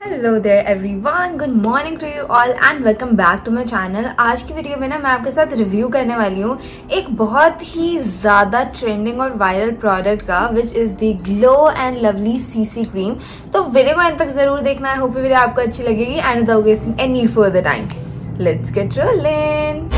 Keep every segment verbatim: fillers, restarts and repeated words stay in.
Hello there everyone, good morning to you all and welcome back to my channel. आज की video में ना मैं आपके साथ रिव्यू करने वाली हूँ एक बहुत ही ज्यादा ट्रेंडिंग और वायरल प्रोडक्ट का, which is the glow and lovely CC cream. तो वीडियो को अंत तक जरूर देखना है, होप वीडियो आपको अच्छी लगेगी। And without wasting any further time, let's get rolling.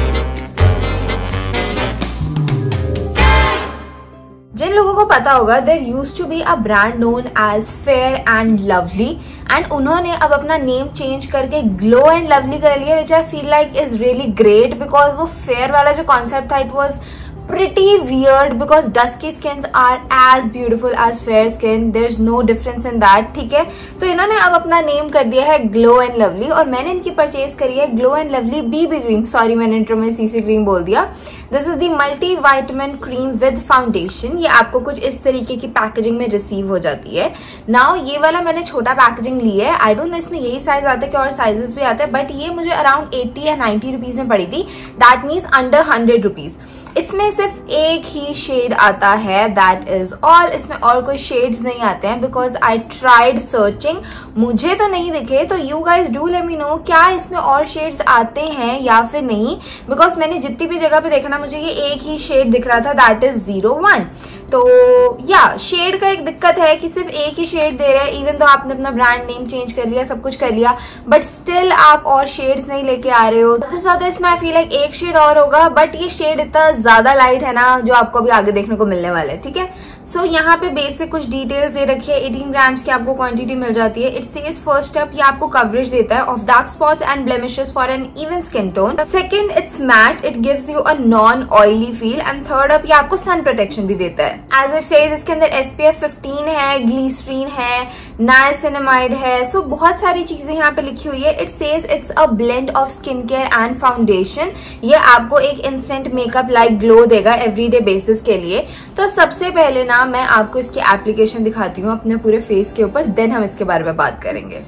जिन लोगों को पता होगा, there used to be a brand known as fair and lovely एंड उन्होंने अब अपना नेम चेंज करके ग्लो एंड लवली कर लिया, which I feel like is really great because वो फेयर वाला जो कॉन्सेप्ट था it was pretty weird because dusky skins are as beautiful as fair skin. There's no difference in that. ठीक है, तो इन्होंने अब अपना नेम कर दिया है ग्लो एंड लवली और मैंने इनकी परचेज करी है glow and lovely BB cream. Sorry, मैंने इंट्रो में सीसी क्रीम बोल दिया। This is the multi vitamin cream with foundation. ये आपको कुछ इस तरीके की पैकेजिंग में रिसीव हो जाती है। नाउ ये वाला मैंने छोटा पैकेजिंग ली है। आई डोंट नो इसमें यही साइज आता है कि और साइजेस भी आते हैं, बट ये मुझे अराउंड एट्टी या नाइन्टी रुपीज में पड़ी थी। That means under hundred rupees. इसमें सिर्फ एक ही शेड आता है, दैट इज ऑल। इसमें और कोई शेड्स नहीं आते हैं बिकॉज आई ट्राइड सर्चिंग, मुझे तो नहीं दिखे। तो you guys do let me know क्या इसमें और शेड्स आते हैं या फिर नहीं, बिकॉज मैंने जितनी भी जगह पे देखा ना मुझे ये एक ही शेड दिख रहा था, दैट इज जीरो वन। तो या शेड का एक दिक्कत है कि सिर्फ एक ही शेड दे रहे हैं, इवन तो आपने अपना ब्रांड नेम चेंज कर लिया, सब कुछ कर लिया, बट स्टिल आप और शेड्स नहीं लेके आ रहे हो। साथ इसमें आई फील लाइक एक शेड और होगा, बट ये शेड इतना ज्यादा लाइट है ना जो आपको अभी आगे देखने को मिलने वाला है। ठीक है, सो so, यहाँ पे बेसिक कुछ डिटेल्स दे रखी है। एटीन ग्राम्स की आपको क्वांटिटी मिल जाती है। इट सेज फर्स्ट स्टेप ये आपको कवरेज देता है off dark spots and blemishes for an even skin tone. Second, it's matte, it gives you a non oily feel. And third up ये आपको सन प्रोटेक्शन भी देता है। एज इट सेज इसके अंदर एस पी एफ फिफ्टीन है, glycerin है, niacinamide है, सो so, बहुत सारी चीजें यहाँ पे लिखी हुई है। It says it's a blend of skin care and foundation. ये आपको एक इंस्टेंट मेकअप लाइक ग्लो देगा एवरीडे बेसिस के लिए। तो सबसे पहले ना मैं आपको इसकी एप्लीकेशन दिखाती हूँ अपने पूरे फेस के ऊपर, देन हम इसके बारे में बात करेंगे।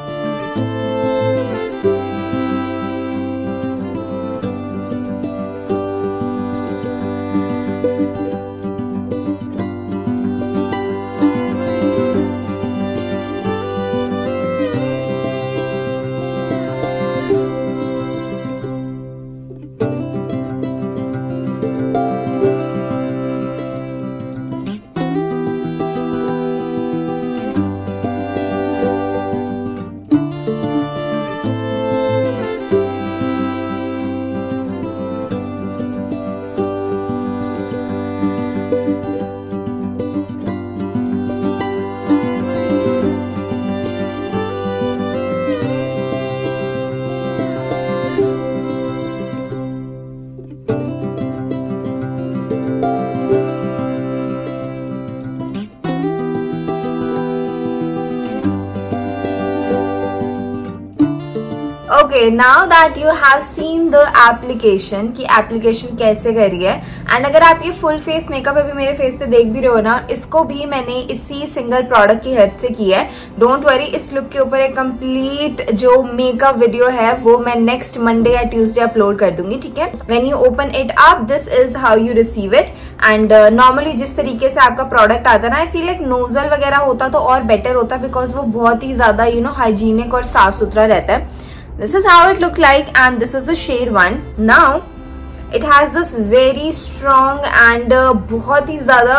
Okay, now that you have seen the application की एप्लीकेशन कैसे करी है, एंड अगर आप ये फुल फेस मेकअप अभी मेरे फेस पे देख भी रहे हो ना, इसको भी मैंने इसी सिंगल प्रोडक्ट की हेल्प से किया है। डोंट वरी, इस लुक के ऊपर एक कंप्लीट जो मेकअप वीडियो है वो मैं नेक्स्ट मंडे या ट्यूसडे अपलोड कर दूंगी। ठीक है, when you open it up this is how you receive it. And normally जिस तरीके से आपका प्रोडक्ट आता है ना, आई फील लाइक नोजल वगैरह होता तो और बेटर होता बिकॉज वो बहुत ही ज्यादा यू नो हाइजीनिक और साफ सुथरा रहता है। This is how it looked like and this is the shade one. Now it has this very strong and uh, बहुत ही ज्यादा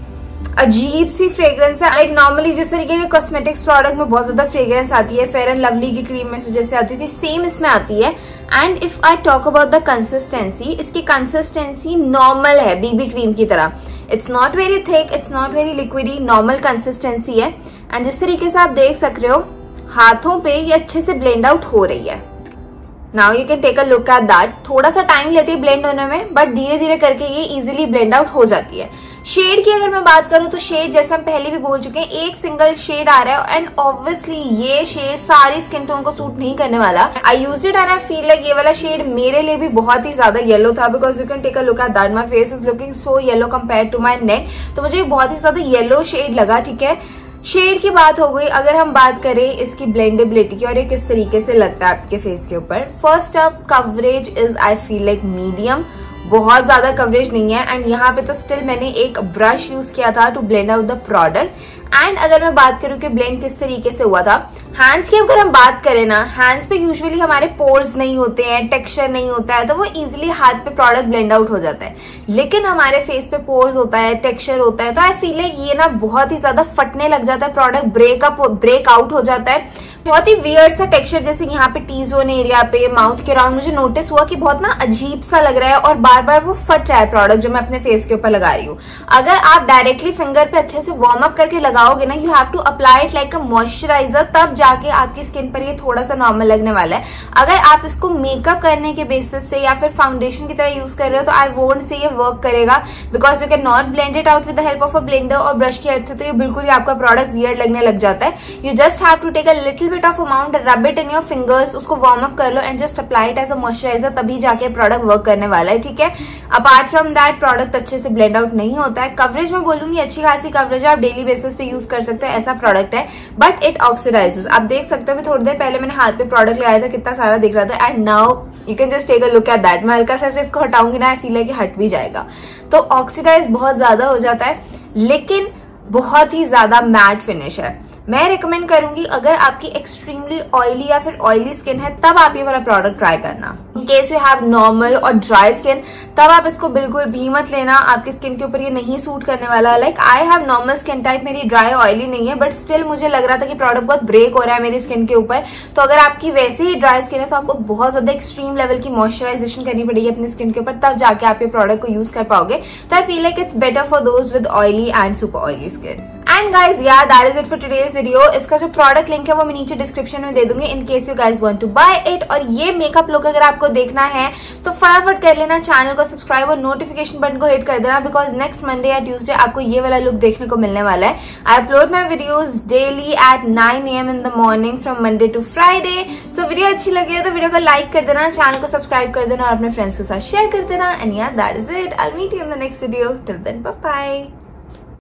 अजीब सी फ्रेग्रेंस है। लाइक नॉर्मली जिस तरीके के कॉस्मेटिक्स प्रोडक्ट में बहुत ज्यादा फ्रेग्रेंस आती है, फेयर एंड लवली की क्रीम में से जैसे आती थी, सेम इसमें आती है। And if I talk about the consistency, इसकी कंसिस्टेंसी नॉर्मल है बीबी क्रीम की तरह। It's not very thick, it's not very liquidy, normal consistency है। एंड जिस तरीके से आप देख सक रहे हो हाथों पे ये अच्छे से ब्लेंड आउट हो रही है। Now you can take a look at that. थोड़ा सा टाइम लेती है ब्लेंड होने में, बट धीरे धीरे करके ये इजीली ब्लेंड आउट हो जाती है। शेड की अगर मैं बात करूं तो शेड जैसे हम पहले भी बोल चुके हैं, एक सिंगल शेड आ रहा है एंड ऑब्वियसली ये शेड सारी स्किन टोन को सूट नहीं करने वाला। I used it and I feel like ये वाला शेड मेरे लिए भी बहुत ही ज्यादा येलो था, because you can take a look at that, my face is looking so yellow compare to my neck. तो मुझे बहुत ही ज्यादा येलो शेड लगा। ठीक है, शेड की बात हो गई। अगर हम बात करें इसकी ब्लेंडेबिलिटी की और ये किस तरीके से लगता है आपके फेस के ऊपर, first up coverage is I feel like medium. बहुत ज्यादा कवरेज नहीं है। एंड यहाँ पे तो स्टिल मैंने एक ब्रश यूज किया था to blend out the product. And अगर मैं बात करूं कि ब्लेंड किस तरीके से हुआ था, हैंड्स की अगर हम बात करें ना, हैंड्स पे यूजुअली हमारे पोर्स नहीं होते हैं, टेक्सचर नहीं होता है, तो वो इजीली हाथ पे प्रोडक्ट ब्लेंड आउट हो जाता है। लेकिन हमारे फेस पे पोर्स होता है, टेक्सचर होता है, तो आई फील लाइक ये ना बहुत ही ज्यादा फटने लग जाता है, प्रोडक्ट ब्रेकअप ब्रेक आउट हो जाता है। बहुत ही वियर्ड सा टेक्सचर, जैसे यहाँ पे टी जोन एरिया पे, माउथ के अराउंड मुझे नोटिस हुआ कि बहुत ना अजीब सा लग रहा है और बार बार वो फट रहा है प्रोडक्ट जो मैं अपने फेस के ऊपर लगा रही हूँ। अगर आप डायरेक्टली फिंगर पे अच्छे से वार्म अप करके लगाओगे ना, you have to apply it like a moisturiser, तब जाके आपकी स्किन पर ये थोड़ा सा नॉर्मल लगने वाला है। अगर आप इसको मेकअप करने के बेसिस से या फिर फाउंडेशन की तरह यूज कर रहे हो तो आई वोंट से ये वर्क करेगा, because you can not blend it out with the help of a blender और ब्रश की हेल्प से, तो ये बिल्कुल ही आपका प्रोडक्ट वियर्ड लगने लग जाता है। You just have to take a little bit of amount, rub it in your fingers, उसको वार्म अप कर लो and just apply it as a moisturiser, तभी जाके प्रोडक्ट वर्क करने वाला है, ठीक है। अपार्ट फ्रॉम दैट प्रोडक्ट अच्छे से ब्लेंड आउट नहीं होता है। कवरेज मैं बोलूंगी अच्छी खासी कवरेज है, आप डेली बेसिस पे यूज कर सकते हैं, ऐसा प्रोडक्ट है, बट इट ऑक्सीडाइजेस। आप देख सकते हो, थोड़ी देर पहले मैंने हाथ पे प्रोडक्ट लगाया था, कितना सारा दिख रहा था, and now you can just take a look at that. मैं हल्का सा इसको हटाऊंगी ना, आई फील है कि हट भी जाएगा, तो ऑक्सीडाइज बहुत ज्यादा हो जाता है, लेकिन बहुत ही ज्यादा मैट फिनिश है। मैं रिकमेंड करूंगी अगर आपकी एक्सट्रीमली ऑयली या फिर ऑयली स्किन है, तब आप ये वाला प्रोडक्ट ट्राई करना। In case you have normal और ड्राई स्किन, तब आप इसको बिल्कुल भी मत लेना, आपकी स्किन के ऊपर ये नहीं सूट करने वाला। Like I have normal skin type, मेरी ड्राई ऑयली नहीं है, बट स्टिल मुझे लग रहा था कि प्रोडक्ट बहुत ब्रेक हो रहा है मेरी स्किन के ऊपर। तो अगर आपकी वैसे ही ड्राई स्किन है तो आपको बहुत ज्यादा एक्सट्रीम लेवल की मॉइस्चराइजेशन करनी पड़ेगी अपनी स्किन के ऊपर, तब जाके आप ये प्रोडक्ट को यूज कर पाओगे। तो I feel like it's better for those with oily and super oily skin. And guys yeah that is it for today's video. इसका जो प्रोडक्ट लिंक है वो मैं नीचे डिस्क्रिप्शन में दे दूंगी, in case you guys want to buy it. और ये मेकअप लुक अगर आपको देखना है तो फटाफट कर लेना, चैनल को सब्सक्राइब और नोटिफिकेशन बटन को हिट कर देना, बिकॉज नेक्स्ट मंडे या ट्यूसडे आपको ये वाला लुक देखने को मिलने वाला है। I upload my videos daily at nine A M in the morning from Monday to Friday. So video अच्छी लगी है तो वीडियो को लाइक कर देना, चैनल को सब्सक्राइब कर देना और अपने फ्रेंड्स के साथ शेयर कर देना। And yeah that is it, I will meet you in the next video. Till then bye bye.